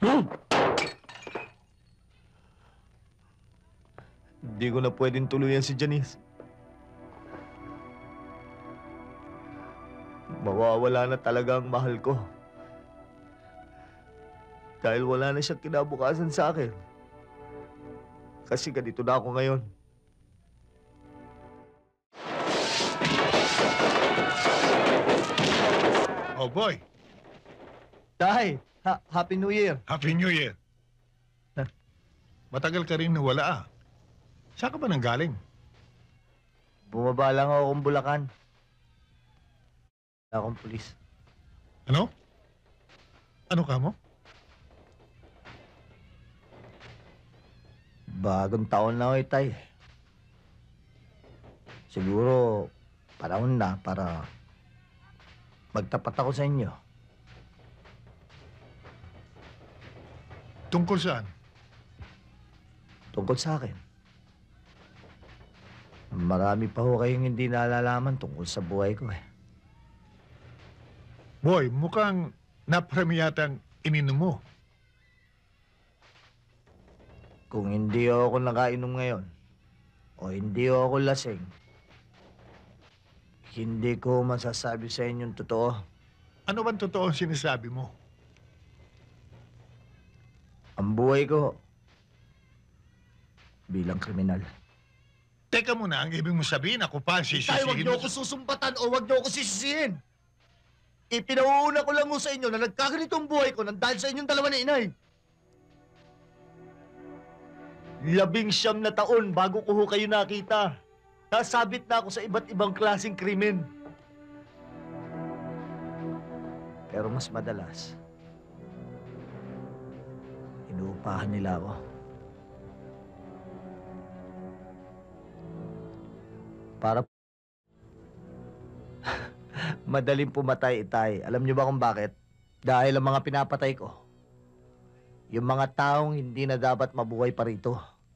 Hindi ko na pwedeng tuluyan si Janice. Mawawala na talaga ang mahal ko. Dahil wala na siyang kinabukasan sa akin. Kasi ganito na ako ngayon. Oh boy, Tay, Happy New Year. Happy New Year. Matagal ka rin nawala ah. Saan ka ba nanggaling? Bumaba lang ako kung Bulacan. Wala akong pulis. Ano? Ano ka mo? Bagong taon na ako, Tay. Siguro, panahon na para magtapat ako sa inyo. Tungkol saan? Tungkol sa akin. Marami pa ho kayong hindi nalalaman tungkol sa buhay ko eh. Boy, mukhang naparami yata ang ininom mo. Kung hindi ako nakainom ngayon, o hindi ako lasing, hindi ko masasabi sa inyong totoo. Ano bang totoo ang sinasabi mo? Ang buhay ko bilang kriminal. Teka muna, ang ibig mo sabihin, ako pa ang Tay, sisisihin wag niyo mo. ako susumpatan o wag niyo ako sisisihin. Ipinauuna ko lang mo sa inyo na nagkaganito ang buhay ko nang dahil sa inyong dalawa ni inay. 19 na taon bago ko ho kayo nakita. Nasabit na ako sa iba't ibang klaseng krimen. Pero mas madalas, inuupahan nila ako. Para madaling pumatay, Itay. Alam niyo ba kung bakit? Dahil ang mga pinapatay ko, yung mga taong hindi na dapat mabuhay pa rito.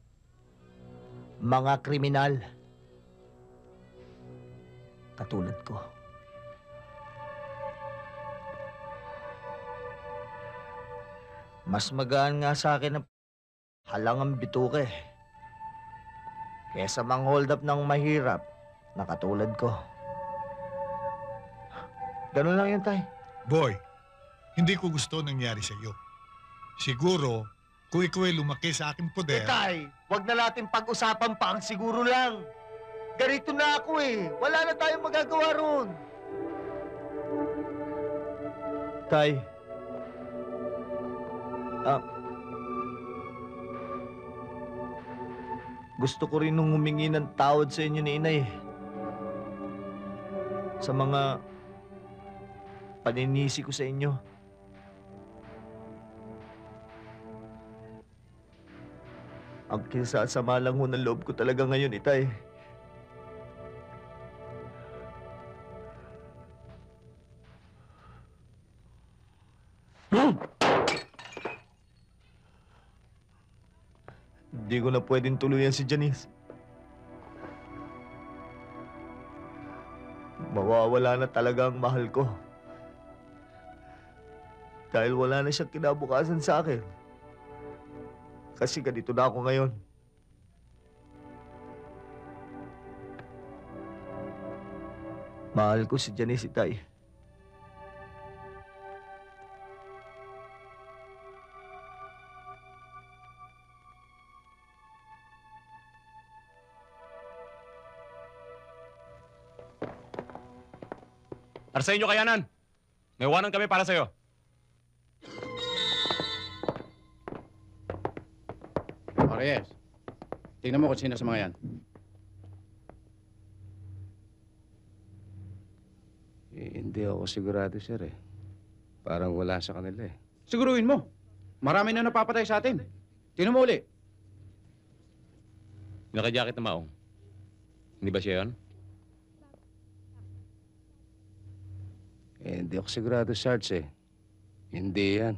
Mga kriminal. Katulad ko. Mas magaan nga sa akin ang halangang bituke kesa mang-hold up ng mahirap na katulad ko. Ganun lang yun, Tay. Boy, hindi ko gusto nangyari sa iyo. Siguro, kung ikaw ay lumaki sa aking poder... Tay, wag na natin pag-usapan pa ang siguro lang. Ganito na ako eh. Wala na tayong magagawa ron. Tay. Gusto ko rin nung humingi ng tawad sa inyo ni Inay. Sa mga paninisi ko sa inyo. Ang kinasasama lang ho ng loob ko talaga ngayon, Itay. Hindi ko na pwedeng tuluyan si Janice. Mawawala na talaga ang mahal ko. Dahil wala na siyang kinabukasan sa akin. Kasi ganito na ako ngayon. Mahal ko si Janice, Itay. Arsenio Kayanan, may iwanan kami para sa'yo. Reyes, tingnan mo kung sino sa mga yan. Hindi ako sigurado, sir eh. Parang wala sa kanila eh. Siguruhin mo. Marami na napapatay sa atin. Tingnan mo uli. Naka-jacket na maong. Hindi ba siya yun? Hindi ako sigurado, Sarge eh. Hindi yan.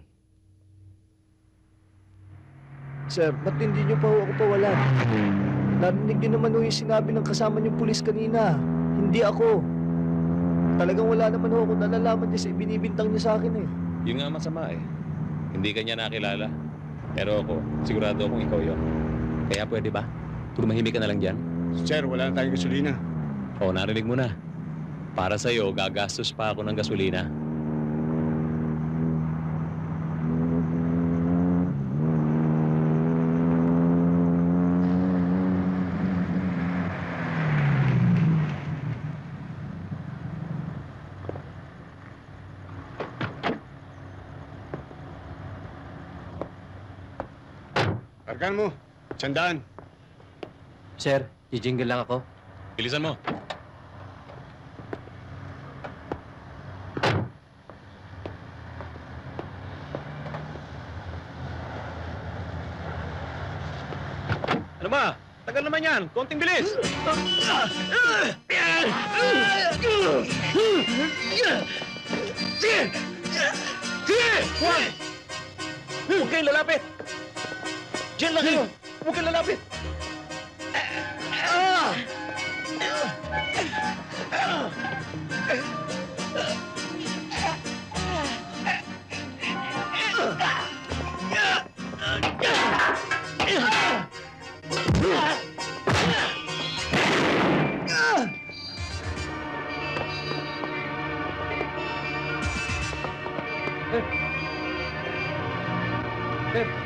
Sir, ba't hindi niyo pa ho ako pawalan? Narinig niyo naman ho yung sinabi ng kasama niyong pulis kanina. Hindi ako. Talagang wala naman ho ako nalalaman niya sa ibinibintang niya sa akin eh. Yun nga masama eh. Hindi ka niya nakilala. Pero ako, sigurado akong ikaw yon. Kaya pwede ba? Tumahimik ka na lang dyan. Sir, wala na tayong gasolina. Oo, narinig mo na. Para sa'yo, gagastos pa ako ng gasolina. Kargan mo. Sandaan. Sir, jijingle lang ako. Bilisan mo. Ano ba? Tagal naman yan. Konting bilis. Huwag! Huwag kayong lalapit! Diyan lang kayo! Huwag kayong lalapit! Sir,